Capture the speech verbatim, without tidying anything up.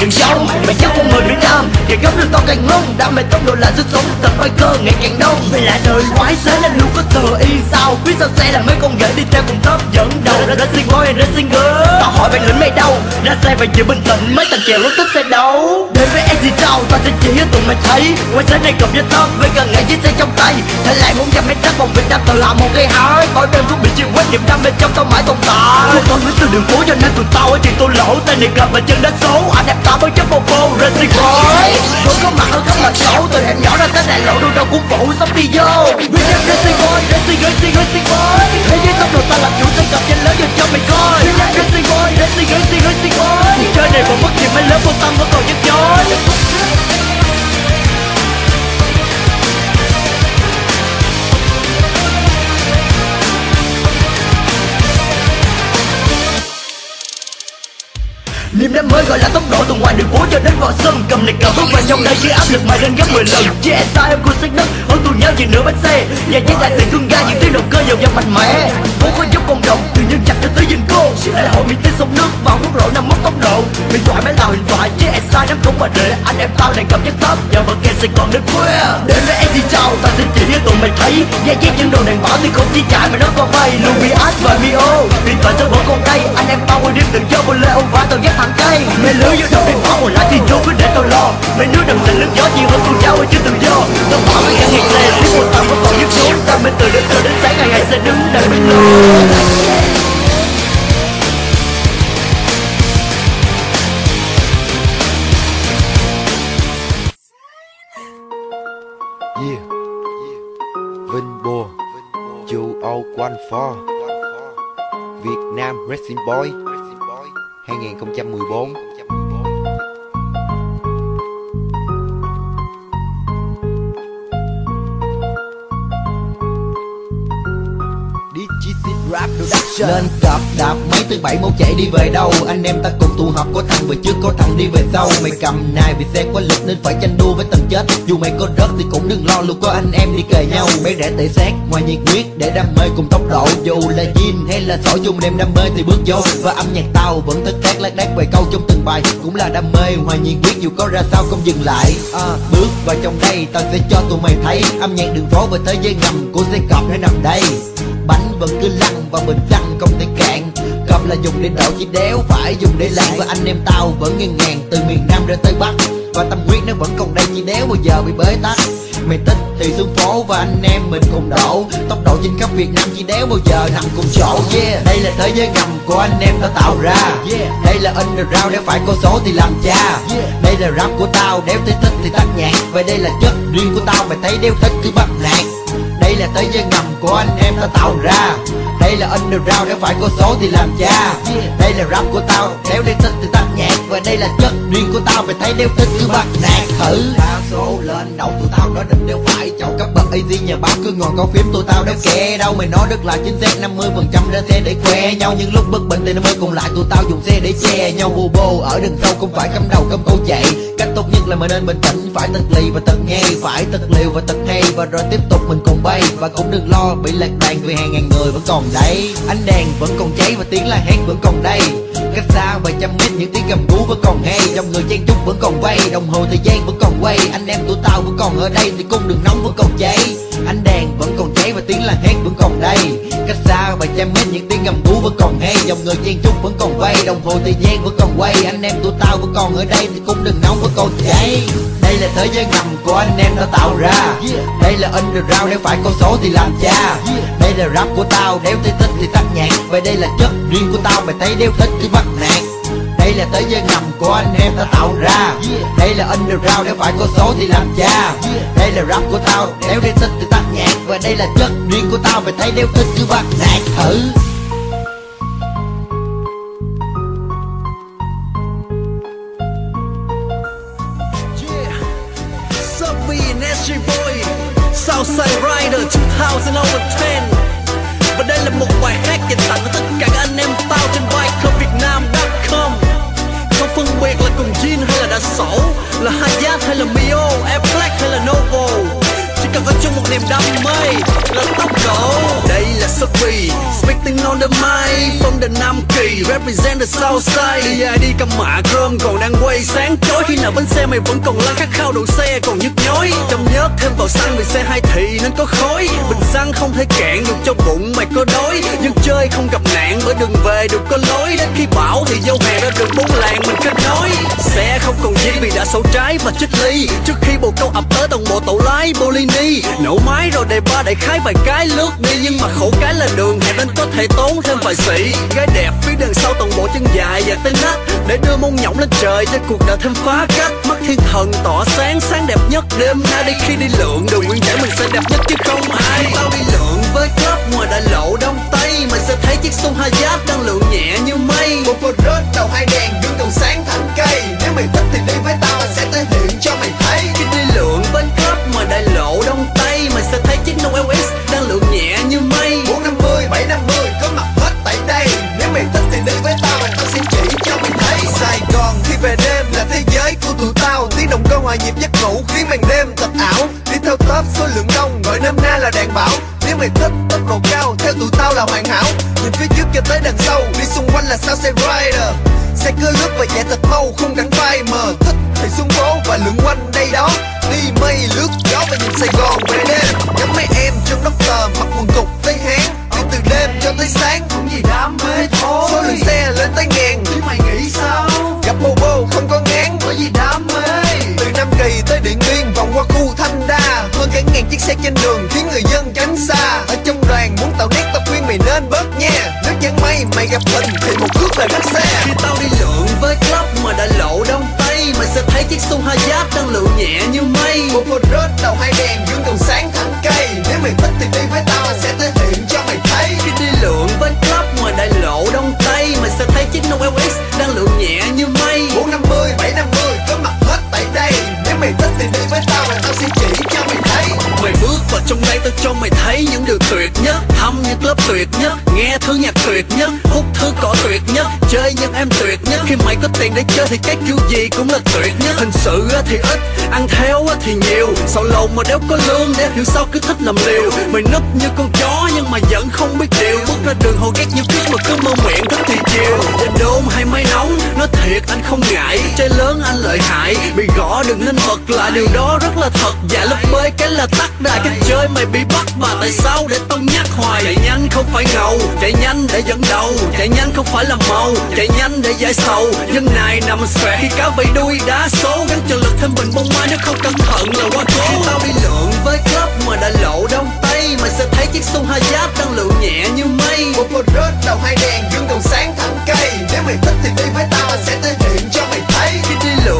đường giống. Mày chắc con người Việt Nam càng gấp lên to càng ngông, đam mê tốc độ là sức sống, tập biker ngày càng đông. Vì là đời quái xế nên luôn có thừa y sao, phía sau xe là mấy con ghẻ đi theo cùng top dẫn đầu. Là racing boy and racing girl, tao hỏi bạn lính mày đâu, ra xe và giữ bình tĩnh mấy thằng chèo lúc thích xe đấu. Đến với em gì tao, tao sẽ chỉ cho tụi mày thấy, quay xe này cầm với top với gần ngày chiếc xe trong tay. Thế lại muốn trăm mét đất vòng Việt Nam tự hào một cây hái, khỏi bên cũng bị chịu quét niềm đam mê trong tao mãi tồn tại. Tôi tôi từ đường phố cho nên tụi tao ở chuyện tôi lỗ, tay này cầm và chân đá số, anh em tao mới chấp một vô racing boy. Tôi có mặt ở các mặt xấu, từ hẻm nhỏ ra tới đại lộ đâu đâu cũng phụ sắp đi vô. Việt Nam racing boy, racing racing racing boy, thế giới tốc độ ta làm chủ sẽ cầm chân lớn cho cho mày coi. Việt Nam racing boy, racing racing racing boy, cuộc chơi này vẫn mất gì mấy lớn vô tâm vẫn còn nhức nhối. Niềm đam mê gọi là tốc độ từ ngoài đường phố cho đến vào sân, cầm này cờ bước vào trong đây dưới áp lực mày lên gấp mười lần. Yeah, sao em của sách đất hơn tụi nhau gì nửa bánh xe, và chế tài tiền xương ga những tiếng động cơ dầu dao mạnh mẽ. Phố có dốc cộng đồng từ nhân chặt cho tới dân cô, đại hội miền tây sông nước vào quốc lộ năm mất tốc độ. Huyền thoại máy tàu huyền thoại chứ em sai nắm không mà để anh em tao này cầm chất top giờ bật kèn sẽ còn đến khuya. Đến với em gì chào tao sẽ chỉ cho tụi mày thấy, da dép những đồ đèn bảo thì không chỉ chạy mà nó còn bay. Louis và Mio điện thoại cho vợ con đây, anh em tao quay đêm từng cho bên lê ông vả tao dắt thẳng cây. Mày lưới vô đâu đèn bảo còn lại thì vô cứ để tao lo, mày nước đừng thành nước gió gì hơn con cháu chưa tự do. Tao bảo mấy ngàn nghìn xe biết một tao vẫn còn nhức nhối, tao mới từ đến từ đến sáng ngày ngày sẽ đứng đợi mình lo. Yeah, Vinbo, châu Âu One Four, Việt Nam Racing Boy hai không một bốn. Lên cặp đạp mấy thứ bảy mẫu chạy đi về đâu, anh em ta cùng tụ họp, có thằng về trước có thằng đi về sau. Mày cầm này vì xe quá lực nên phải tranh đua với tầm chết, dù mày có rớt thì cũng đừng lo, luôn có anh em đi kề nhau. Mấy rẻ tệ sát ngoài nhiệt huyết để đam mê cùng tốc độ, dù là jean hay là sỏi chung đem đam mê thì bước vô. Và âm nhạc tao vẫn thức tác lác đác về câu trong từng bài, cũng là đam mê ngoài nhiệt huyết dù có ra sao không dừng lại. À, bước vào trong đây tao sẽ cho tụi mày thấy, âm nhạc đường phố và thế giới ngầm của xe cọp nó nằm đây. Bánh vẫn cứ lăn và bình xăng không thể cạn, cầm là dùng để đổ chỉ đéo phải dùng để làm. Và anh em tao vẫn nghiêng ngàn từ miền Nam ra tới Bắc, và tâm huyết nó vẫn còn đây chỉ đéo bao giờ bị bế tắc. Mày thích thì xuống phố và anh em mình cùng đổ, tốc độ trên khắp Việt Nam chỉ đéo bao giờ nằm cùng chỗ. Yeah, đây là thế giới ngầm của anh em tao tạo ra. Yeah, đây là underground để phải có số thì làm cha. Yeah, đây là rap của tao đéo thấy thích thì tắt nhạc, và đây là chất riêng của tao mày thấy đéo thích cứ bắt nạt. Đây là thế giới ngầm của anh em ta tạo ra, đây là underground để phải có số thì làm cha. Đây là rap của tao đéo để thích thì tắt nhạc, và đây là chất riêng của tao mày thấy đéo thích cứ bắt nạt thử. Đa số lên đầu tụi tao nói định đéo phải chậu các bậc a giê nhà báo cứ ngồi có phím tụi tao đéo kè đâu. Mày nói rất là chính xác năm mươi phần trăm ra xe để khoe nhau, nhưng lúc bất bình thì nó mới cùng lại tụi tao dùng xe để che nhau. Bô bô ở đằng sau không phải cắm đầu cắm câu chạy, cách tốt nhất là mày nên bình tĩnh, phải thật lì và thật nghe, phải thật liều và thật hay, và rồi tiếp tục mình cùng bay. Và cũng đừng lo bị lạc đàn vì hàng ngàn người vẫn còn đây, ánh đèn vẫn còn cháy và tiếng la hét vẫn còn đây. Cách xa vài trăm mét những tiếng gầm rú vẫn còn hay, dòng người chen chúc vẫn còn vây, đồng hồ thời gian vẫn còn quay. Anh em tụi tao vẫn còn ở đây thì cung đường nóng vẫn còn cháy, ánh đèn vẫn còn cháy và tiếng la hét vẫn còn đây. Cách xa vài trăm mét những tiếng gầm rú vẫn còn hay, dòng người chen chúc vẫn còn vây, đồng hồ thời gian vẫn còn quay. Anh em tụi tao vẫn còn ở đây thì cung đường nóng vẫn còn cháy. Đây là thế giới ngầm của anh em ta tạo ra, đây là underground để phải có số thì làm cha. Đây là rap của tao đéo thấy thích thì tắt nhạc, và đây là chất riêng của tao mày thấy đéo thích thì bắt nạt. Đây là thế giới ngầm của anh em ta tạo ra, đây là underground để phải có số thì làm cha. Đây là rap của tao đéo thấy thích thì tắt nhạc, và đây là chất riêng của tao mày thấy đéo thích cứ bắt nạt thử. Southside Rider hai không một không. Và đây là một bài hát dành tặng cho tất cả các anh em tao trên bikervietnam chấm com. Không phân biệt là cùng jean hay là đã sổ, là Hayat hay là Mio, Air Black hay là Novo, chỉ cần có chung một niềm đam mê là tốc độ. Đây là Sophie, speaking on the mic from the Nam Kỳ, represent the South Side. đê i đê cầm mạ chrome còn đang quay sáng chói, khi nào bánh xe mày vẫn còn la khát khao đầu xe còn nhức nhối. Trong nhớt thêm vào xăng vì xe hai thị nên có khói, bình xăng không thể cạn được cho bụng mày có đói. Nhưng chơi không gặp nạn bởi đường về được có lối, đến khi bão thì dâu hè ra đường bốn làng mình kết nối. Xe không còn gì vì đã sổ trái và chích ly, trước khi bồ câu ập tới toàn bộ tổ lái Bolini. Nổ máy rồi đề ba đại khái vài cái lướt đi, nhưng mà khổ cái là đường hẹp nên có thể tốn thêm vài sĩ. Gái đẹp phía đằng sau toàn bộ chân dài và tới nách, để đưa mông nhỏng lên trời cho cuộc đời thêm phá cách. Mắt thiên thần tỏa sáng, sáng đẹp nhất đêm nay. Đi khi đi lượn đường nguyên giải mình sẽ đẹp nhất chứ không ai. Tao đi lượn với club ngoài đại lộ Đông Tây, mày sẽ thấy chiếc xuông Hayat đang lượn nhẹ như mây. Một cột rớt đầu hai đèn gương còn sáng thẳng cây, nếu mày thích thì đi với tao anh sẽ thể hiện cho mày thấy. Khi đi lượn với club ngoài đại lộ Đông Tây, mày sẽ thấy chiếc nông eo ích đang lượn nhẹ như mây. Bốn năm mươi, bảy năm mươi có mặt hết tại đây, nếu mày thích thì đi với tao và tao sẽ chỉ cho mày thấy. Sài Gòn khi về đêm là thế giới của tụi tao, tiếng động cơ hòa nhịp giấc ngủ khiến màn đêm thật ảo. Đi theo top số lượng đông gọi nôm na là đàn bảo, nếu mày thích tốc độ cao theo tụi tao là hoàn hảo. Nhìn phía trước cho tới đằng sau, đi xung quanh là sao xe rider, xe cứ lướt và chạy thật mau không gắn vai mờ. Thích thì xuống phố và lượn quanh đây đó, đi mây lướt gió và nhìn Sài Gòn về đêm. Ngắm mấy em trong doctor mặc quần cục tới hán, đi từ đêm cho tới sáng cũng vì đam mê thôi. Số lượng xe lên tới ngàn chứ mày nghĩ sao, gặp bô bô không có ngán bởi vì đam mê. Từ Nam Kỳ tới Điện Biên vòng qua khu Thanh Đa, hơn cả ngàn chiếc xe trên đường khiến người dân tránh xa. Ở trong đoàn muốn tạo nét tao khuyên mày nên bớt nha, nếu chẳng may mày gặp hình thì một cước là rất xe. Khi tao đi lượn với club ngoài đại lộ Đông Tây, mày sẽ thấy chiếc xuông Hayat đang lượn nhẹ như mây. Một cột rớt đầu hai đèn gương còn sáng thẳng cây, nếu mày thích thì đi với tao anh sẽ thể hiện cho mày thấy. Khi đi lượn với club ngoài đại lộ Đông Tây, mày sẽ thấy chiếc nông eo ích đang lượn nhẹ như mây. Bốn năm mươi, bảy năm mươi có mặt hết tại đây, nếu mày thích thì đi với tao và tao sẽ chỉ cho mày thấy. Mày bước vào trong đây tao cho mày thấy những điều tuyệt nhất, thăm những club tuyệt nhất, nghe thứ nhạc tuyệt nhất, hút thứ cỏ tuyệt nhất, chơi những em tuyệt nhất. Khi mày có tiền để chơi thì cái kiểu gì cũng là tuyệt nhất. Hình sự thì ít, ăn theo thì nhiều, sầu lầu mà đéo có lương để hiểu sao cứ thích làm liều. Mày núp như con chó nhưng mà vẫn không biết điều, bước ra đường hồ ghét như kiếp mà cứ mơ miệng thích thì chiều. Trên đôn hay máy nóng, nói thiệt anh không ngại, chơi lớn anh lợi hại, bị gõ đừng nên bật lại, điều đó rất là thật. Dạ lúc bơi cái là tắt đài, cách chơi mày bị bắt mà tại sao để tao nhắc hoài. Chạy nhanh không phải ngầu, chạy nhanh để dẫn đầu, chạy nhanh không phải là màu, chạy nhanh để giải sầu. Dân này nằm xòe khi cá bị đuôi đá số, gắn trợ lực thêm bình bông mai nếu không cẩn thận là quá cố. Khi tao đi lượn với club ngoài đại lộ Đông Tây, mày sẽ thấy chiếc xuông Hayat đang lượn nhẹ như mây. Một cột rớt đầu hai đèn gương còn sáng thẳng cây, nếu mày thích thì đi với tao anh sẽ thể hiện